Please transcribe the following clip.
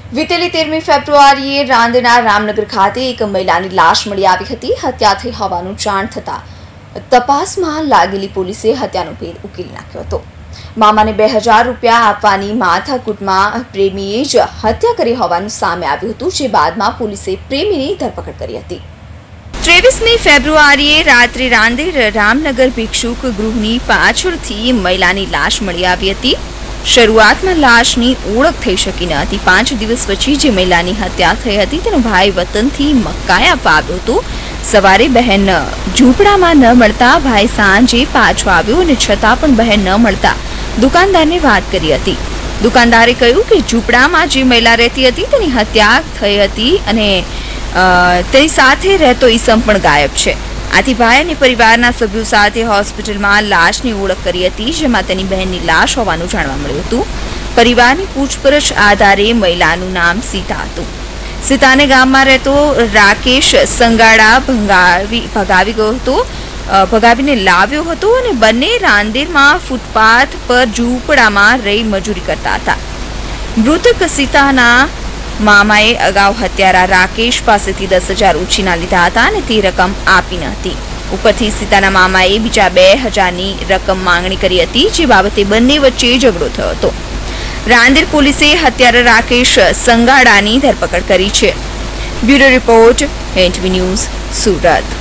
વીતેલી 13મી ફેબ્રુઆરીએ રાંદેરના રામનગર ખાતે એક મહિલાની લાશ મળી આવી હતી। હત્યા થઈ હોવાનું જાણ થતાં તપાસમાં લાગેલી પોલીસે હત્યાનો ભેદ ઉકેલી નાખ્યો હતો। મામાને 2000 રૂપિયા આપવાની માથાકૂટમાં પ્રેમીએ જ હત્યા કરી હોવાનું સામે આવ્યું હતું, જે બાદમાં પોલીસે પ્રેમીની ધરપકડ કરી હતી। 23મી ફેબ્રુઆરીએ રાત્રે રાંદેર રામનગર ભિક્ષુક ગૃહની પાછળથી મહિલાની લાશ મળી આવી હતી। શરૂઆતમાં લાશની ઓળખ થઈ શકી ન હતી। 5 દિવસ પછી જે મહિલાની હત્યા થઈ હતી તેનો ભાઈ વતનથી મકાઈ આપવા આવ્યો હતો। સવારે બહેન ઝૂંપડામાં ન મળતા ભાઈ સાંજે પાછો આવ્યો અને છતાં પણ બહેન ન મળતા દુકાનદારને વાત કરી હતી। દુકાનદારે કહ્યું કે ઝૂંપડામાં જે મહિલા રહેતી હતી તેની હત્યા થઈ હતી અને તેની સાથે રહેતો ઈસમ પણ ગાયબ છે। આથી ભાઈ અને પરિવારના સભ્યો સાથે હોસ્પિટલમાં લાશની ઓળખ કરી હતી, જેમાં તેની બહેનની લાશ હોવાનું જાણવા મળ્યું હતું। પરિવારની પૂછપરછ આધારે મહિલાનું નામ સીતા હતું। સીતાને ગામમાં રહેતો રાકેશ સંગાડા ભગાવી ગયો હતો, ભગાવીને લાવ્યો હતો અને બંને રાંદેરમાં ફૂટપાથ પર ઝૂંપડામાં રહી મજૂરી કરતા હતા। મૃતક સીતાના મામાએ અગાઉ હત્યારા રાકેશ પાસેથી 10,000 ઉછીના લીધા હતા અને તે રકમ આપી ન હતી। ઉપરથી સીતાના મામાએ બીજા 2,000ની રકમ માંગણી કરી હતી, જે બાબતે બંને વચ્ચે ઝઘડો થયો હતો। રાંદેર પોલીસે હત્યારા રાકેશ સંગાડાની ધરપકડ કરી છે। Bureau report, NTV news, Surat.